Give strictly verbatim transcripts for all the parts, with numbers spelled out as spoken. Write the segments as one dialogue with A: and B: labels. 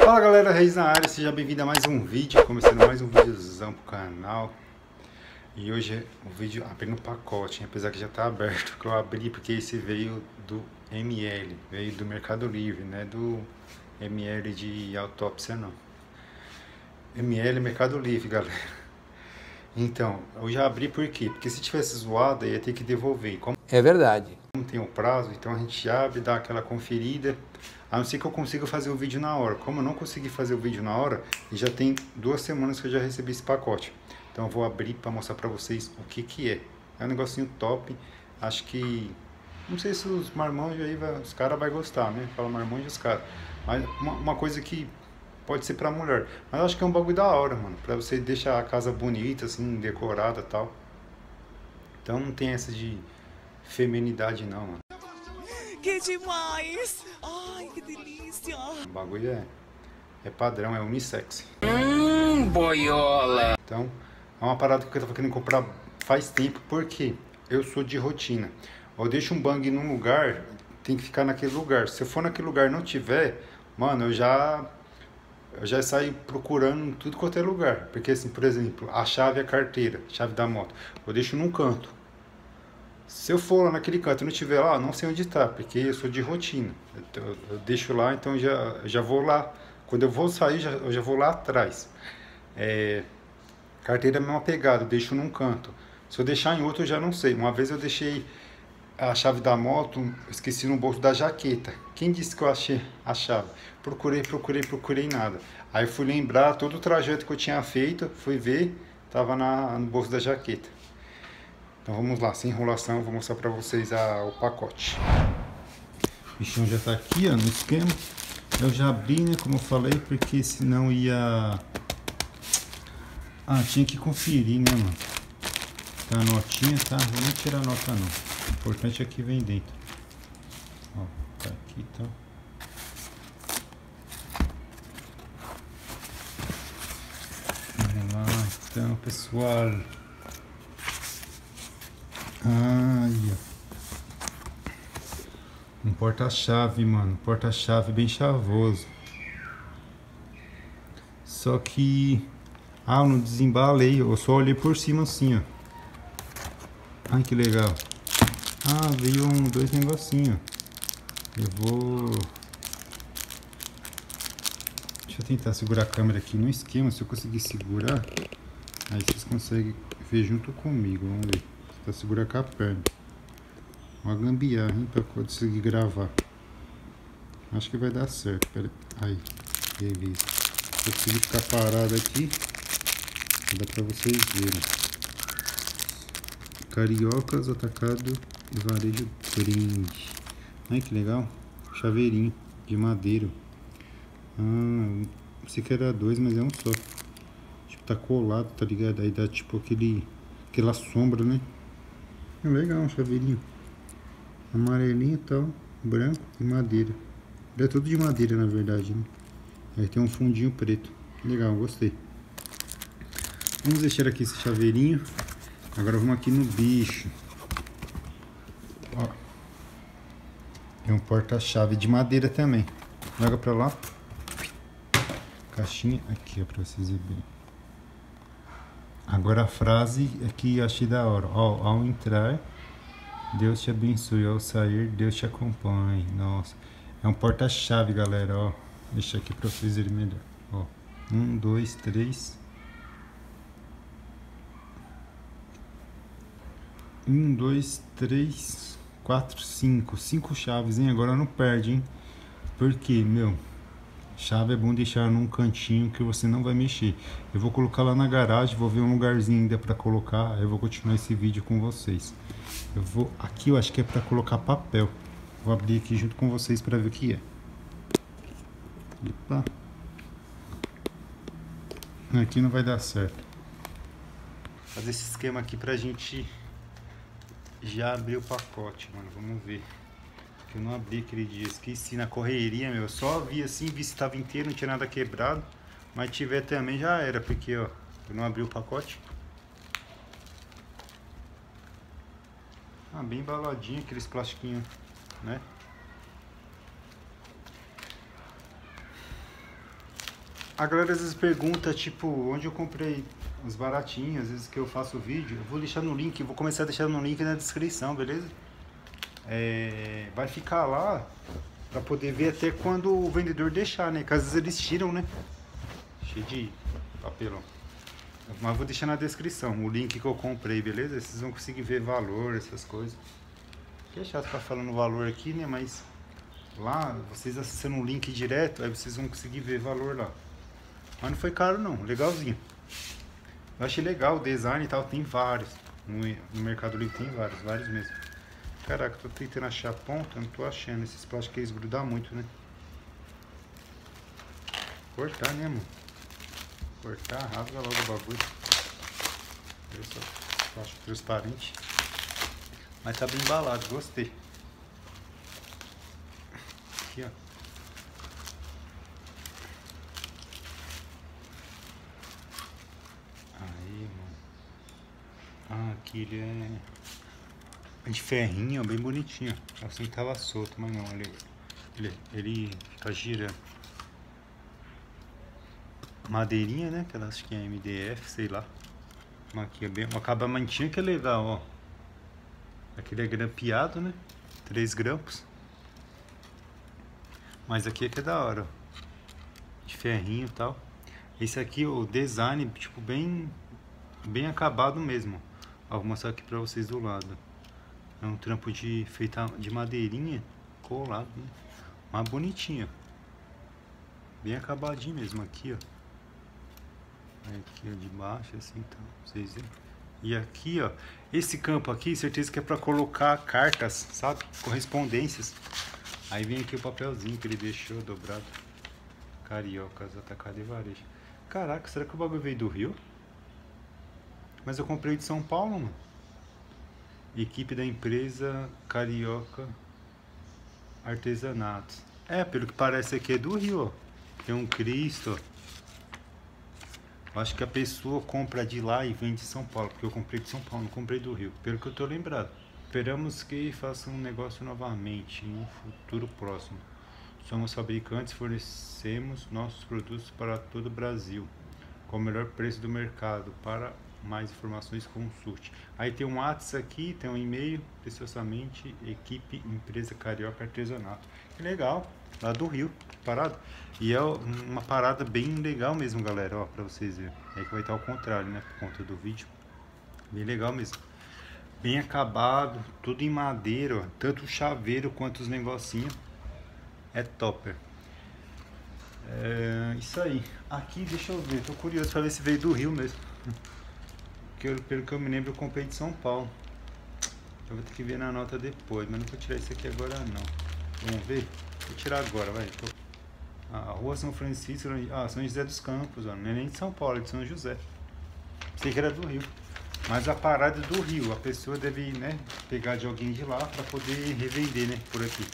A: Fala galera, Reis na área, seja bem-vindo a mais um vídeo, começando mais um videozão pro canal. E hoje é um vídeo abrindo pacote, hein? Apesar que já tá aberto, que eu abri porque esse veio do M L, veio do Mercado Livre, né? Do M L de autópsia não. M L Mercado Livre, galera. Então, eu já abri por quê? Porque se tivesse zoado, ia ter que devolver. Como
B: É verdade.
A: não tem um prazo, então a gente abre, dá aquela conferida. A não ser que eu consiga fazer o vídeo na hora. Como eu não consegui fazer o vídeo na hora, e já tem duas semanas que eu já recebi esse pacote. Então eu vou abrir para mostrar para vocês o que que é. É um negocinho top. Acho que... Não sei se os marmanjos aí, vai, os caras vão gostar, né? Fala marmanjo os caras. Mas uma, uma coisa que pode ser pra mulher. Mas eu acho que é um bagulho da hora, mano. Pra você deixar a casa bonita, assim, decorada e tal. Então não tem essa de feminidade não, mano.
C: Que demais! Ai, que delícia!
A: O bagulho é, é padrão, é unissex.
B: Hum, boiola.
A: Então, é uma parada que eu tava querendo comprar faz tempo, porque eu sou de rotina. Eu deixo um bang num lugar, tem que ficar naquele lugar. Se eu for naquele lugar e não tiver, mano, eu já... Eu já saio procurando tudo quanto é lugar. Porque assim, por exemplo, a chave e a carteira, chave da moto, eu deixo num canto. Se eu for lá naquele canto e não estiver lá, não sei onde está, porque eu sou de rotina. Eu, eu, eu deixo lá, então já, já vou lá. Quando eu vou sair, já, eu já vou lá atrás. É, carteira é a mesma pegada, eu deixo num canto. Se eu deixar em outro, eu já não sei. Uma vez eu deixei a chave da moto, esqueci no bolso da jaqueta. Quem disse que eu achei a chave? Procurei, procurei, procurei nada. Aí eu fui lembrar todo o trajeto que eu tinha feito, fui ver, tava na, no bolso da jaqueta. Então vamos lá, sem enrolação, vou mostrar pra vocês a, o pacote. O bichão já tá aqui, ó, no esquema. Eu já abri, né, como eu falei, porque senão ia... Ah, tinha que conferir, né, mano. Tá a notinha, tá? Vou nem tirar a nota não. O importante é que vem dentro. Ó, tá aqui, tá? Vamos lá, então, pessoal. Ai, ó. Um porta-chave, mano. Porta-chave bem chavoso. Só que... Ah, eu não desembalei. Eu só olhei por cima assim, ó. Ai, que legal. Ah, veio um, dois negocinhos. Eu vou... Deixa eu tentar segurar a câmera aqui no esquema. Se eu conseguir segurar, aí vocês conseguem ver junto comigo. Vamos ver. Tá segurando com a perna. Uma gambiarra, hein, pra conseguir gravar. Acho que vai dar certo. Pera aí. Beleza. Se eu conseguir ficar parado aqui, dá pra vocês verem. Cariocas, atacado e varejo brinde. Ai, que legal. Chaveirinho de madeira. Ah, pensei que era dois, mas é um só. Tipo, tá colado, tá ligado? Aí dá tipo aquele... Aquela sombra, né? É legal, um chaveirinho. Amarelinho e tal, branco e madeira. Ele é tudo de madeira, na verdade, né? Aí tem um fundinho preto. Legal, gostei. Vamos deixar aqui esse chaveirinho. Agora vamos aqui no bicho. Ó. É um porta-chave de madeira também. Joga pra lá. Caixinha aqui, ó, pra vocês verem. Agora a frase aqui eu achei da hora. Ó, ao entrar, Deus te abençoe. Ao sair, Deus te acompanhe. Nossa. É um porta-chave, galera, ó. Deixa aqui pra vocês verem melhor. Ó. Um, dois, três. Um, dois, três, quatro, cinco. Cinco chaves, hein? Agora não perde, hein? Porque, meu, chave é bom deixar num cantinho que você não vai mexer. Eu vou colocar lá na garagem, vou ver um lugarzinho ainda pra colocar. Aí eu vou continuar esse vídeo com vocês. Eu vou... Aqui eu acho que é pra colocar papel. Vou abrir aqui junto com vocês pra ver o que é. Opa. Aqui não vai dar certo. Vou fazer esse esquema aqui pra gente... Já abri o pacote, mano, vamos ver. Eu não abri aquele dia, esqueci na correria, meu. Só vi assim, vi se tava inteiro, não tinha nada quebrado. Mas tiver também já era, porque ó, eu não abri o pacote. Ah, bem embaladinho aqueles plastiquinhos, né? A galera às vezes pergunta, tipo, onde eu comprei os baratinhos, às vezes que eu faço vídeo. Eu vou deixar no link, vou começar a deixar no link na descrição, beleza? É, vai ficar lá pra poder ver até quando o vendedor deixar, né? Que às vezes eles tiram, né? Cheio de papelão. Mas vou deixar na descrição o link que eu comprei, beleza? Vocês vão conseguir ver valor, essas coisas. Que é chato ficar falando valor aqui, né? Mas lá, vocês acessando um link direto, aí vocês vão conseguir ver valor lá. Mas não foi caro não, legalzinho. Eu achei legal o design e tal, tem vários. No, no Mercado Livre tem vários, vários mesmo. Caraca, tô tentando achar a ponta, não tô achando. Esses plásticos eles grudam muito, né? Cortar, né, mano? Cortar, rasga logo o bagulho. Olha só, plástico transparente. Mas tá bem embalado, gostei. Aqui, ó. Aí, mano. Ah, aqui ele é de ferrinho, bem bonitinho. Assim tava solto, mas não, ele, ele, ele fica girando. Madeirinha, né? Que ela acho que é M D F, sei lá. Mas aqui é bem. O acabamentinho que é legal, ó. Aquele é grampeado, né? Três grampos. Mas aqui é que é da hora, ó. De ferrinho e tal. Esse aqui, o design, tipo, bem bem acabado mesmo. Ó, vou mostrar aqui pra vocês do lado. É um trampo de feita de madeirinha colado, né? Mas bonitinho. Bem acabadinho mesmo aqui, ó. Aqui, ó, de baixo, assim, então, vocês verem. E aqui, ó, esse campo aqui, certeza que é pra colocar cartas, sabe? Correspondências. Aí vem aqui o papelzinho que ele deixou dobrado. Cariocas, atacado e varejo. Caraca, será que o bagulho veio do Rio? Mas eu comprei de São Paulo, mano. Equipe da empresa Carioca Artesanatos. É, pelo que parece aqui é do Rio, ó. Tem um Cristo, ó. Eu acho que a pessoa compra de lá e vende de São Paulo, porque eu comprei de São Paulo, não comprei do Rio, pelo que eu tô lembrado. Esperamos que faça um negócio novamente em um futuro próximo. Somos fabricantes, fornecemos nossos produtos para todo o Brasil, com o melhor preço do mercado. Para mais informações, consulte. Aí tem um WhatsApp aqui, tem um e-mail, preciosamente, equipe empresa Carioca Artesanato. Que legal, lá do Rio, parado. E é uma parada bem legal mesmo, galera, ó, pra vocês verem. É que vai estar ao contrário, né, por conta do vídeo. Bem legal mesmo. Bem acabado, tudo em madeira, ó. Tanto o chaveiro quanto os negocinhos. É topper. É isso aí. Aqui, deixa eu ver, tô curioso pra ver se veio do Rio mesmo. Que eu, pelo que eu me lembro, eu comprei de São Paulo. Eu vou ter que ver na nota depois, mas não vou tirar isso aqui agora não. Vamos ver? Vou tirar agora, vai. Tô... A Rua São Francisco, ah, São José dos Campos, ó. Não é nem de São Paulo, é de São José. Sei que era do Rio. Mas a parada é do Rio, a pessoa deve, né, pegar de alguém de lá pra poder revender, né, por aqui.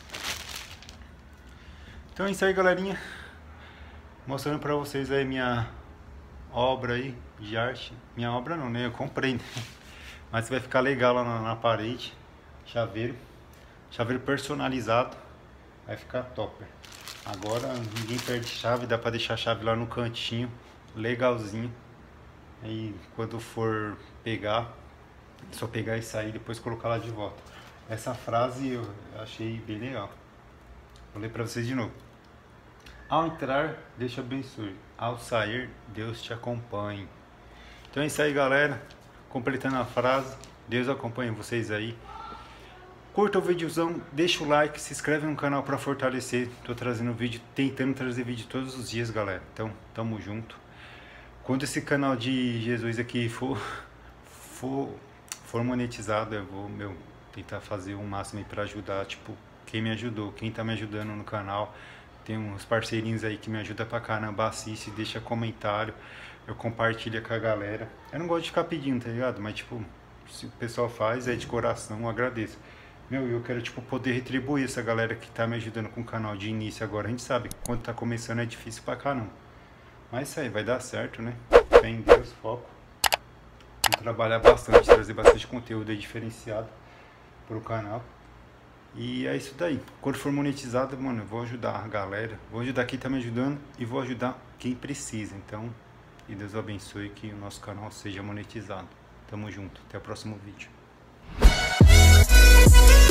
A: Então é isso aí, galerinha. Mostrando pra vocês aí minha obra aí de arte. Minha obra não, né, eu comprei, né? Mas vai ficar legal lá na, na parede. Chaveiro. Chaveiro personalizado. Vai ficar topper. Agora ninguém perde chave, dá pra deixar a chave lá no cantinho, legalzinho. Aí quando for pegar, só pegar e sair, depois colocar lá de volta. Essa frase eu achei bem legal. Vou ler pra vocês de novo. Ao entrar, Deus te abençoe. Ao sair, Deus te acompanhe. Então é isso aí, galera. Completando a frase, Deus acompanhe vocês aí. Curta o videozão, deixa o like, se inscreve no canal para fortalecer. Tô trazendo vídeo, tentando trazer vídeo todos os dias, galera. Então, tamo junto. Quando esse canal de Jesus aqui for, for, for monetizado, eu vou, meu, tentar fazer o máximo aí para ajudar, tipo, quem me ajudou, quem tá me ajudando no canal. Tem uns parceirinhos aí que me ajudam pra caramba, assiste, deixa comentário, eu compartilho com a galera. Eu não gosto de ficar pedindo, tá ligado? Mas, tipo, se o pessoal faz, é de coração, eu agradeço. Meu, eu quero, tipo, poder retribuir essa galera que tá me ajudando com o canal de início agora. A gente sabe que quando tá começando é difícil pra caramba. Mas isso aí, vai dar certo, né? Fé em Deus, foco. Vamos trabalhar bastante, trazer bastante conteúdo aí diferenciado pro canal. E é isso daí. Quando for monetizado, mano, eu vou ajudar a galera. Vou ajudar quem tá me ajudando e vou ajudar quem precisa. Então, que Deus abençoe que o nosso canal seja monetizado. Tamo junto. Até o próximo vídeo.